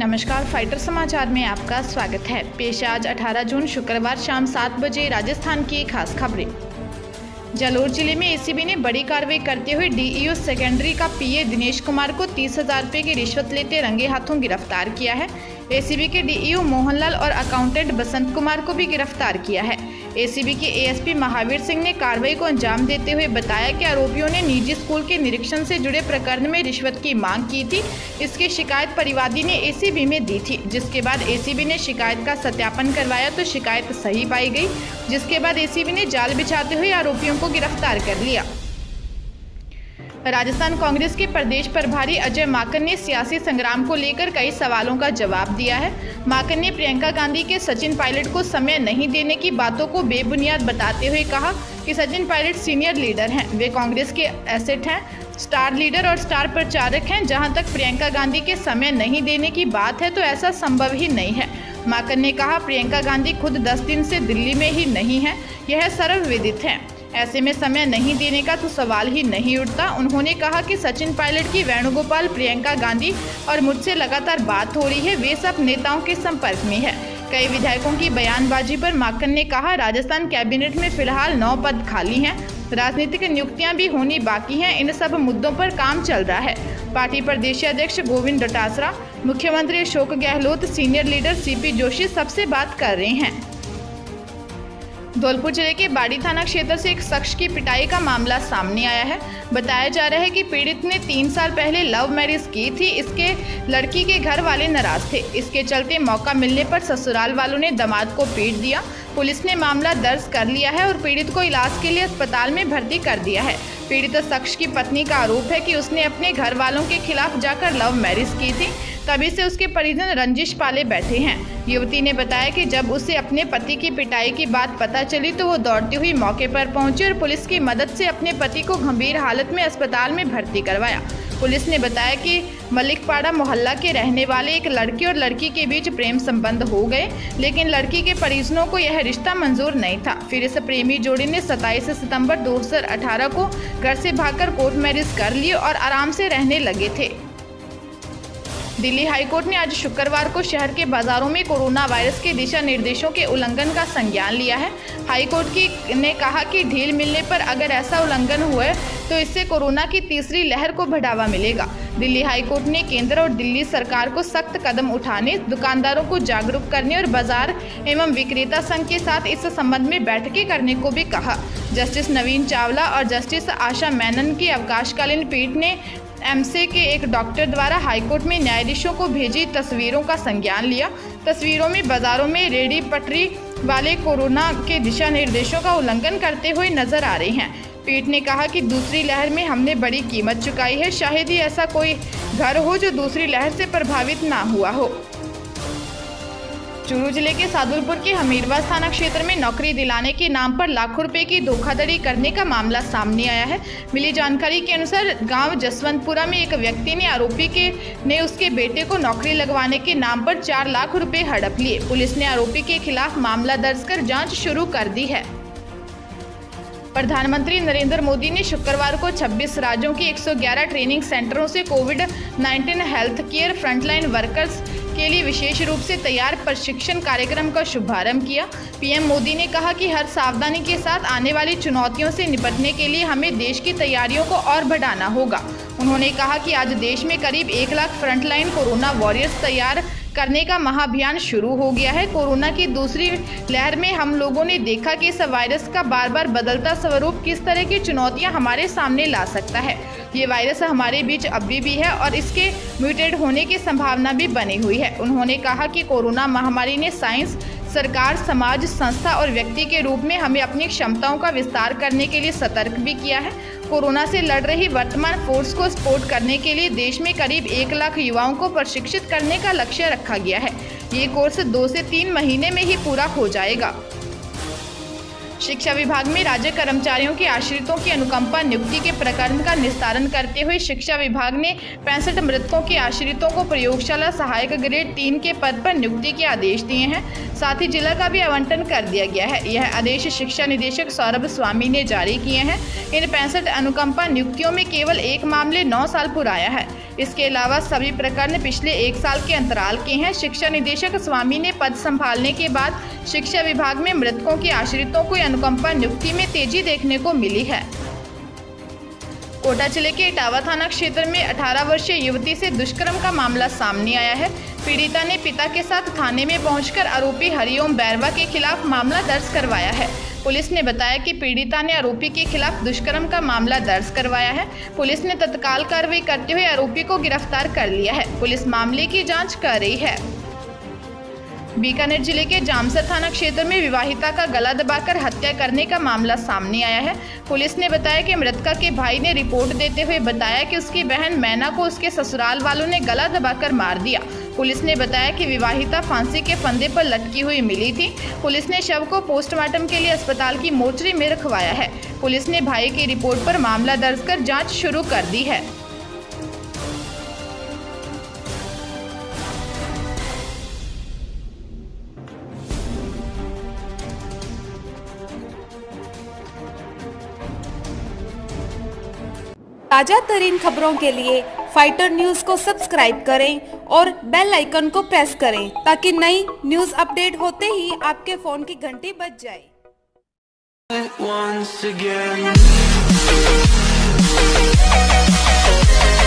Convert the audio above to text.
नमस्कार, फाइटर समाचार में आपका स्वागत है। पेश आज 18 जून शुक्रवार शाम 7 बजे राजस्थान की खास खबरें। जालोर जिले में एसीबी ने बड़ी कार्रवाई करते हुए डीईओ सेकेंडरी का पीए दिनेश कुमार को 30,000 रुपये की रिश्वत लेते रंगे हाथों गिरफ्तार किया है। एसीबी के डीईओ मोहनलाल और अकाउंटेंट बसंत कुमार को भी गिरफ्तार किया है। एसीबी के एएसपी महावीर सिंह ने कार्रवाई को अंजाम देते हुए बताया कि आरोपियों ने निजी स्कूल के निरीक्षण से जुड़े प्रकरण में रिश्वत की मांग की थी। इसकी शिकायत परिवादी ने एसीबी में दी थी, जिसके बाद एसीबी ने शिकायत का सत्यापन करवाया तो शिकायत सही पाई गई, जिसके बाद एसीबी ने जाल बिछाते हुए आरोपियों को गिरफ्तार कर लिया। राजस्थान कांग्रेस के प्रदेश प्रभारी अजय माकन ने सियासी संग्राम को लेकर कई सवालों का जवाब दिया है। माकन ने प्रियंका गांधी के सचिन पायलट को समय नहीं देने की बातों को बेबुनियाद बताते हुए कहा कि सचिन पायलट सीनियर लीडर हैं, वे कांग्रेस के एसेट हैं, स्टार लीडर और स्टार प्रचारक हैं। जहां तक प्रियंका गांधी के समय नहीं देने की बात है तो ऐसा संभव ही नहीं है। माकन ने कहा, प्रियंका गांधी खुद 10 दिन से दिल्ली में ही नहीं है, यह सर्वविदित है। ऐसे में समय नहीं देने का तो सवाल ही नहीं उठता। उन्होंने कहा कि सचिन पायलट की वेणुगोपाल, प्रियंका गांधी और मुझसे लगातार बात हो रही है, वे सब नेताओं के संपर्क में है। कई विधायकों की बयानबाजी पर माकन ने कहा, राजस्थान कैबिनेट में फिलहाल 9 पद खाली हैं, राजनीतिक नियुक्तियां भी होनी बाकी हैं। इन सब मुद्दों पर काम चल रहा है। पार्टी प्रदेश अध्यक्ष गोविंद डोटासरा, मुख्यमंत्री Ashok Gehlot, senior leader CP Joshi सबसे बात कर रहे हैं। धौलपुर जिले के बाड़ी थाना क्षेत्र से एक शख्स की पिटाई का मामला सामने आया है। बताया जा रहा है कि पीड़ित ने 3 साल पहले लव मैरिज की थी। इसके लड़की के घर वाले नाराज थे। इसके चलते मौका मिलने पर ससुराल वालों ने दामाद को पीट दिया। पुलिस ने मामला दर्ज कर लिया है और पीड़ित को इलाज के लिए अस्पताल में भर्ती कर दिया है। पीड़ित शख्स की पत्नी का आरोप है कि उसने अपने घर वालों के खिलाफ जाकर लव मैरिज की थी, तभी से उसके परिजन रंजिश पाले बैठे हैं। युवती ने बताया कि जब उसे अपने पति की पिटाई की बात पता चली तो वो दौड़ती हुई मौके पर पहुंची और पुलिस की मदद से अपने पति को गंभीर हालत में अस्पताल में भर्ती करवाया। पुलिस ने बताया कि मलिकपाड़ा मोहल्ला के रहने वाले एक लड़की और लड़की के बीच प्रेम संबंध हो गए, लेकिन लड़की के परिजनों को यह रिश्ता मंजूर नहीं था। फिर इस प्रेमी जोड़ी ने 27 सितंबर 2018 को घर से भागकर कोर्ट मैरिज कर ली और आराम से रहने लगे थे। दिल्ली हाईकोर्ट ने आज शुक्रवार को शहर के बाजारों में कोरोना वायरस के दिशा निर्देशों के उल्लंघन का संज्ञान लिया है। हाईकोर्ट ने कहा कि ढील मिलने पर अगर ऐसा उल्लंघन हुआ तो इससे कोरोना की तीसरी लहर को बढ़ावा मिलेगा। दिल्ली हाईकोर्ट ने केंद्र और दिल्ली सरकार को सख्त कदम उठाने, दुकानदारों को जागरूक करने और बाजार एवं विक्रेता संघ के साथ इस संबंध में बैठकें करने को भी कहा। जस्टिस नवीन चावला और जस्टिस आशा मेनन की अवकाशकालीन पीठ ने एमसे के एक डॉक्टर द्वारा हाईकोर्ट में न्यायाधीशों को भेजी तस्वीरों का संज्ञान लिया। तस्वीरों में बाजारों में रेडी पटरी वाले कोरोना के दिशा निर्देशों का उल्लंघन करते हुए नजर आ रहे हैं। पीठ ने कहा कि दूसरी लहर में हमने बड़ी कीमत चुकाई है। शायद ही ऐसा कोई घर हो जो दूसरी लहर से प्रभावित ना हुआ हो। चूरू जिले के सादुलपुर के हमीरवास थाना क्षेत्र में नौकरी दिलाने के नाम पर लाखों रुपए की धोखाधड़ी करने का मामला सामने आया है। मिली जानकारी के अनुसार गांव जसवंतपुरा में एक व्यक्ति ने आरोपी ने उसके बेटे को नौकरी लगवाने के नाम पर 4 लाख रुपए हड़प लिए। पुलिस ने आरोपी के खिलाफ मामला दर्ज कर जांच शुरू कर दी है। प्रधानमंत्री नरेंद्र मोदी ने शुक्रवार को 26 राज्यों के 111 ट्रेनिंग सेंटरों से कोविड-19 हेल्थ केयर फ्रंटलाइन वर्कर्स के लिए विशेष रूप से तैयार प्रशिक्षण कार्यक्रम का शुभारंभ किया। पीएम मोदी ने कहा कि हर सावधानी के साथ आने वाली चुनौतियों से निपटने के लिए हमें देश की तैयारियों को और बढ़ाना होगा। उन्होंने कहा कि आज देश में करीब 1 लाख फ्रंटलाइन कोरोना वॉरियर्स तैयार करने का महाअभियान शुरू हो गया है। कोरोना की दूसरी लहर में हम लोगों ने देखा कि इस वायरस का बार बार बदलता स्वरूप किस तरह की चुनौतियां हमारे सामने ला सकता है। ये वायरस हमारे बीच अभी भी है और इसके म्यूटेट होने की संभावना भी बनी हुई है। उन्होंने कहा कि कोरोना महामारी ने साइंस, सरकार, समाज, संस्था और व्यक्ति के रूप में हमें अपनी क्षमताओं का विस्तार करने के लिए सतर्क भी किया है। कोरोना से लड़ रही वर्तमान फोर्स को सपोर्ट करने के लिए देश में करीब 1 लाख युवाओं को प्रशिक्षित करने का लक्ष्य रखा गया है। ये कोर्स 2 से 3 महीने में ही पूरा हो जाएगा। शिक्षा विभाग में राज्य कर्मचारियों के आश्रितों की अनुकंपा नियुक्ति के प्रकरण का निस्तारण करते हुए शिक्षा विभाग ने 65 मृतकों के आश्रितों को प्रयोगशाला सहायक ग्रेड 3 के पद पर नियुक्ति के आदेश दिए हैं। साथ ही जिला का भी आवंटन कर दिया गया है। यह आदेश शिक्षा निदेशक सौरभ स्वामी ने जारी किए हैं। इन 65 अनुकंपा नियुक्तियों में केवल एक मामले 9 साल पुराया है। इसके अलावा सभी प्रकरण पिछले 1 साल के अंतराल के हैं। शिक्षा निदेशक स्वामी ने पद संभालने के बाद शिक्षा विभाग में मृतकों के आश्रितों को अनुकंपा नियुक्ति में तेजी देखने को मिली है। कोटा जिले के इटावा थाना क्षेत्र में 18 वर्षीय युवती से दुष्कर्म का मामला सामने आया है। पीड़िता ने पिता के साथ थाने में पहुंचकर आरोपी हरिओम बैरवा के खिलाफ मामला दर्ज करवाया है। पुलिस ने बताया कि पीड़िता ने आरोपी के खिलाफ दुष्कर्म का मामला दर्ज करवाया है। पुलिस ने तत्काल कार्रवाई करते हुए आरोपी को गिरफ्तार कर लिया है। पुलिस मामले की जाँच कर रही है। बीकानेर जिले के जामसर थाना क्षेत्र में विवाहिता का गला दबाकर हत्या करने का मामला सामने आया है। पुलिस ने बताया कि मृतका के भाई ने रिपोर्ट देते हुए बताया कि उसकी बहन मैना को उसके ससुराल वालों ने गला दबाकर मार दिया। पुलिस ने बताया कि विवाहिता फांसी के फंदे पर लटकी हुई मिली थी। पुलिस ने शव को पोस्टमार्टम के लिए अस्पताल की मोर्चरी में रखवाया है। पुलिस ने भाई की रिपोर्ट पर मामला दर्ज कर जाँच शुरू कर दी है। ताजा तरीन खबरों के लिए फाइटर न्यूज को सब्सक्राइब करें और बेल आइकन को प्रेस करें ताकि नई न्यूज अपडेट होते ही आपके फोन की घंटी बज जाए। Once again